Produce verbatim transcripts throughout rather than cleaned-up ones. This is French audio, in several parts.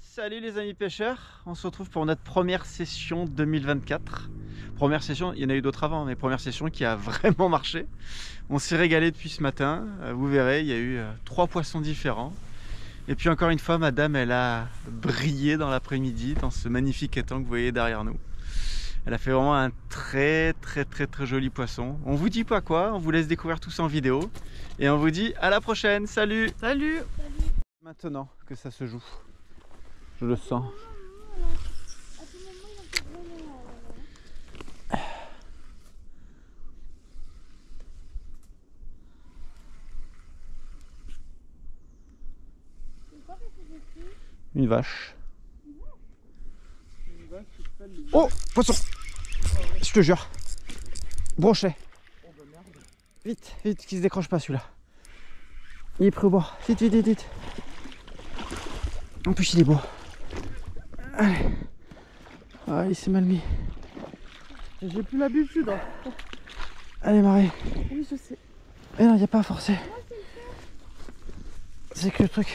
Salut les amis pêcheurs, on se retrouve pour notre première session deux mille vingt-quatre. Première session, il y en a eu d'autres avant, mais première session qui a vraiment marché. On s'est régalé depuis ce matin, vous verrez, il y a eu trois poissons différents. Et puis encore une fois, madame, elle a brillé dans l'après-midi, dans ce magnifique étang que vous voyez derrière nous. Elle a fait vraiment un très très très très joli poisson. On vous dit pas quoi, on vous laisse découvrir tout ça en vidéo. Et on vous dit à la prochaine, salut. Salut. Maintenant que ça se joue, je le sens. Une vache. Oh, poisson! Je te jure. Brochet. Vite, vite, qu'il se décroche pas celui-là. Il est pris au bord. Vite, vite, vite, vite. En plus, il est beau. Allez. Ah, il s'est mal mis. J'ai plus l'habitude. Hein. Allez, Marie. Oui, je sais. Mais non, il n'y a pas à forcer. C'est que le truc.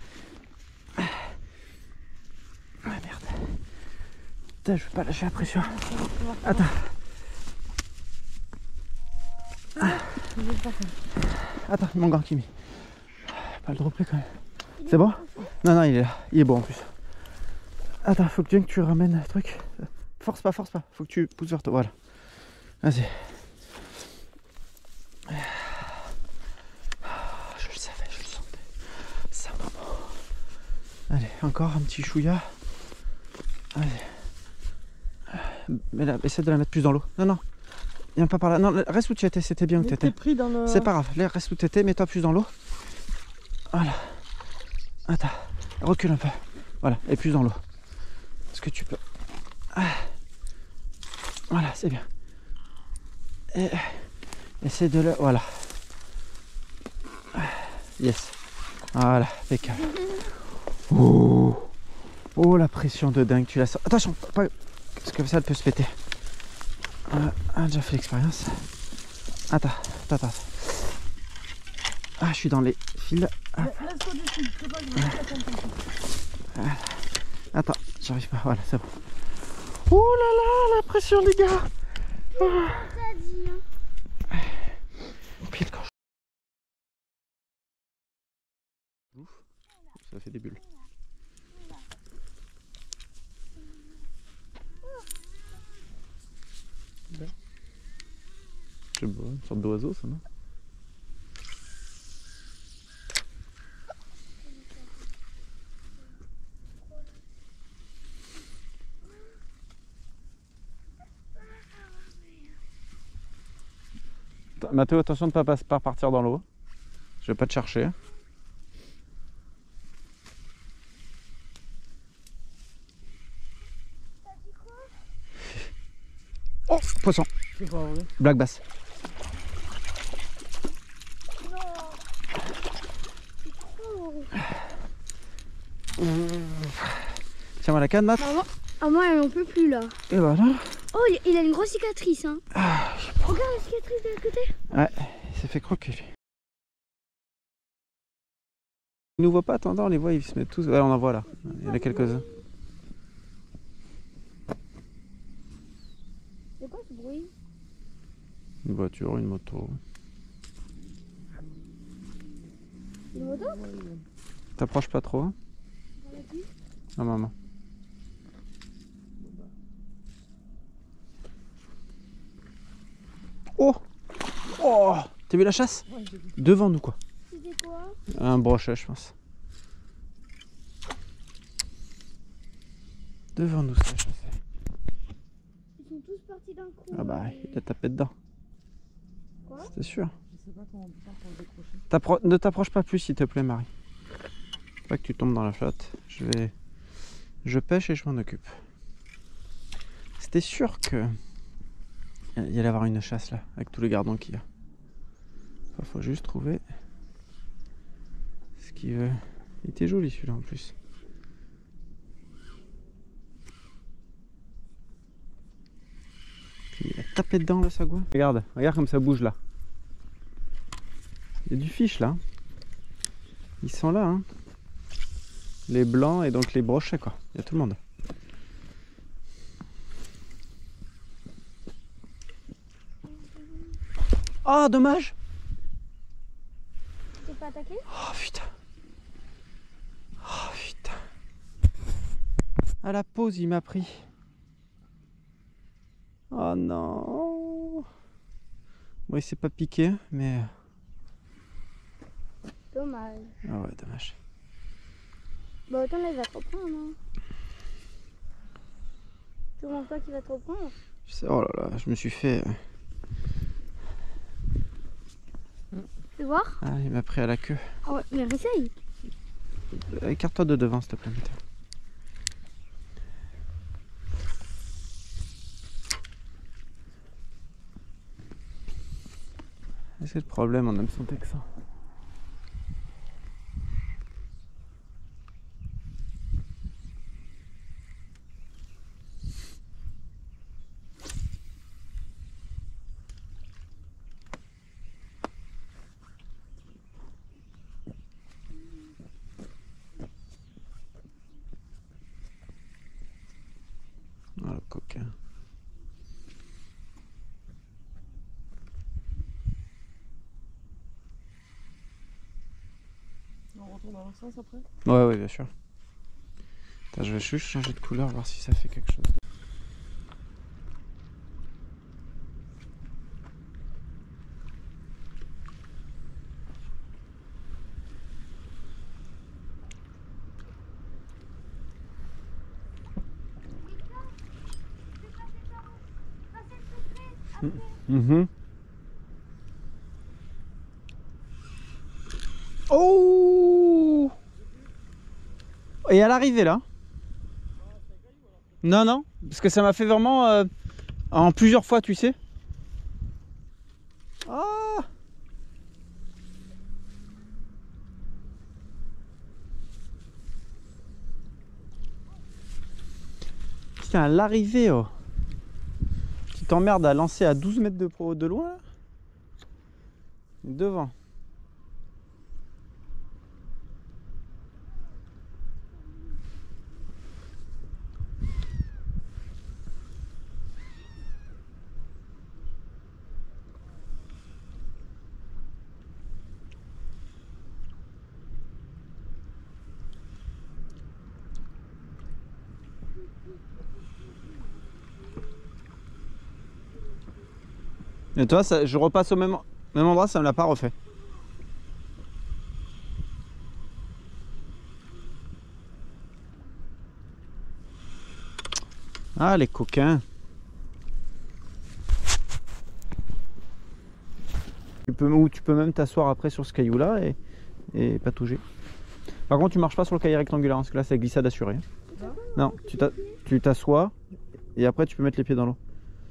Ah merde. Putain, je veux pas lâcher la pression. Attends. Ah. Attends, mon gant qui met. Pas le dropper quand même. C'est bon? Non, non, il est là. Il est bon en plus. Attends, faut que tu, que tu ramènes le truc. Force pas, force pas. Faut que tu pousses vers toi. Voilà. Vas-y. Je le savais, je le sentais. Ça, maman. Allez, encore un petit chouïa. Allez. Mais là, essaie de la mettre plus dans l'eau. Non, non. Viens pas par là. Non, reste où tu étais. C'était bien où tu étais. Le... C'est pas grave. Là, reste où tu étais. Mets-toi plus dans l'eau. Voilà. Attends. Recule un peu. Voilà. Et plus dans l'eau. Est-ce que tu peux. Ah. Voilà, c'est bien. Et... Essaie de le... Voilà. Yes. Voilà, impeccable. Oh. Oh, la pression de dingue, tu la sens. Attention, pas... parce que ça, elle peut se péter. On a déjà fait l'expérience. Attends, attends, attends. Ah, je suis dans les fils. Ah. Voilà. Attends, j'arrive pas. Voilà, c'est bon. Oh là là, la pression, les gars. Oh. Pied de coche. Ça fait des bulles. Je sais pas, une sorte d'oiseau ça, non? Mathéo, attention de ne pas, pas partir dans l'eau. Je vais pas te chercher. Oh, poisson. Black bass. Tiens-moi la canne, Matt. Ah, moi, ah, moi elle n'en peut plus là. Et voilà. Oh, il a une grosse cicatrice. Hein. Ah, regarde la cicatrice de l'autre côté. Ouais, il s'est fait croquer lui. Il nous voit pas, attends, on les voit, ils se mettent tous. Ouais, on en voit là. Il y en a quelques-uns. C'est quoi ce bruit? Une voiture, une moto. Une moto? T'approches pas trop, hein? Ah, maman. Oh! Oh! T'as vu la chasse? Devant nous, quoi. C'était quoi? Un brochet, je pense. Devant nous, ça chassé. Ils sont tous partis d'un coup. Ah bah, il a tapé dedans. Quoi? C'est sûr. Je sais pas comment on peut faire pour le décrocher. T'appro- ne t'approche pas plus, s'il te plaît, Marie. Faut pas que tu tombes dans la flotte. Je vais... Je pêche et je m'en occupe. C'était sûr que... Il y allait avoir une chasse là, avec tous les gardons qu'il y a. Il faut juste trouver ce qu'il veut. Il était joli celui-là en plus. Il a tapé dedans le sagouin. Regarde, regarde comme ça bouge là. Il y a du fiche là. Ils sont là. Hein. les blancs et donc les brochets quoi. Il y a tout le monde. Ah, dommage. T'es pas attaqué? Oh putain. Oh putain. À la pause, il m'a pris. Oh non. Bon, il s'est pas piqué, mais... Dommage. Ah ouais, dommage. Bah autant là il va te reprendre. Hein. Tu penses pas qu'il va te reprendre? Je sais- Oh là là, je me suis fait... Tu veux voir? Ah, il m'a pris à la queue. Ah ouais, mais réessaye. Écarte-toi de devant, s'il te plaît. Mathéo. C'est le problème, on aime son texan. Oh le coquin. On retourne dans l'autre sens après? Ouais, ouais, bien sûr. Attends, je vais juste changer de couleur, voir si ça fait quelque chose. Mmh. Oh! Et à l'arrivée là? Non, non, parce que ça m'a fait vraiment euh, en plusieurs fois, tu sais. Ah! Putain, à l'arrivée, oh. Tu t'emmerdes à lancer à douze mètres de, pro, de loin. Devant. Et toi, ça, je repasse au même, même endroit, ça me l'a pas refait. Ah, les coquins. Tu peux, ou tu peux même t'asseoir après sur ce caillou là et, et patauger. Par contre, tu marches pas sur le cahier rectangulaire, hein, parce que là, c'est glissade assurée. Non, non, tu t'assois et après, tu peux mettre les pieds dans l'eau.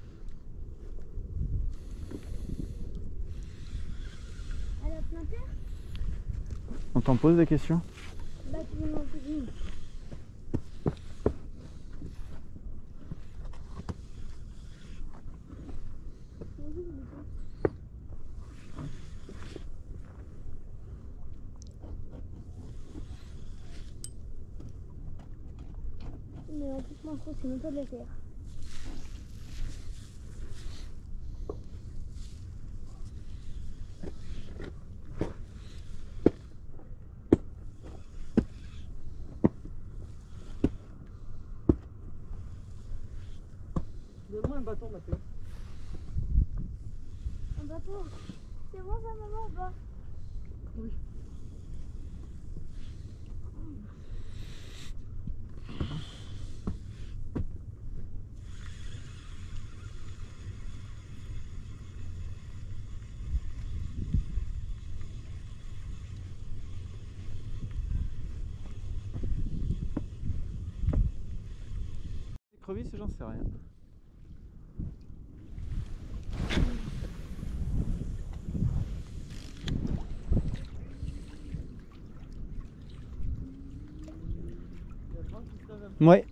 Elle a planté? On t'en pose des questions? Bah tu veux m'en poser une. Mais en plus, moi, je crois que c'est même pas de la terre. Donne-moi un bâton, Mathéo. Un bateau. C'est bon ça, maman, ou pas? Oui. Crevisses, j'en sais rien. Ouais.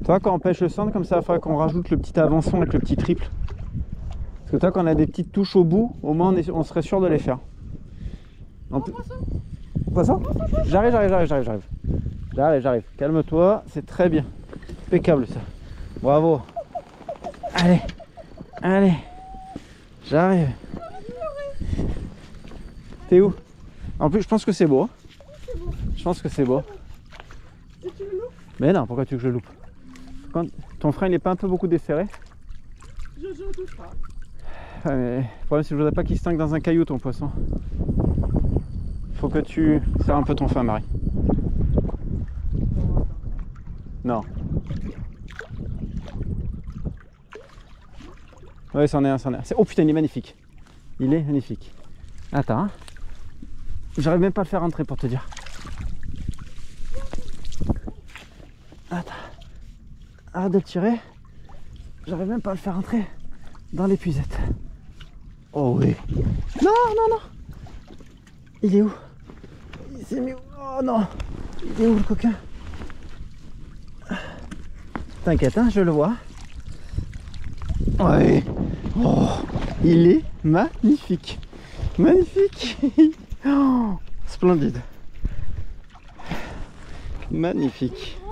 Toi, quand on pêche le centre comme ça, il faudrait qu'on rajoute le petit avançon avec le petit triple. Parce que toi, quand on a des petites touches au bout, au moins on, est, on serait sûr de les faire. En plus... Poisson ? J'arrive, j'arrive, j'arrive, j'arrive, j'arrive. J'arrive, j'arrive. Calme-toi, c'est très bien. Impeccable ça. Bravo. Allez, allez. J'arrive. T'es où? En plus, je pense que c'est beau. Je pense que c'est beau. Si tu le loupes, Mais non, pourquoi tu veux que je le loupe? Quand ton frein il est pas un peu beaucoup desserré? je ne touche pas. Ouais, mais le problème c'est que je voudrais pas qu'il se tangue dans un caillou ton poisson. Faut que tu serres un peu ton frein, Marie. Non. Ouais, c'en est un, c'en est un. Oh putain, il est magnifique. Il est magnifique. Attends. Hein. J'arrive même pas à le faire rentrer pour te dire. Attends. Arrête de le tirer. J'arrive même pas à le faire rentrer dans l'épuisette. Oh oui. Non, non, non. Il est où? Il s'est mis où? Oh non. Il est où le coquin? T'inquiète, hein, je le vois. Ouais. Oh, il est magnifique. Magnifique. Oh, splendide. Magnifique.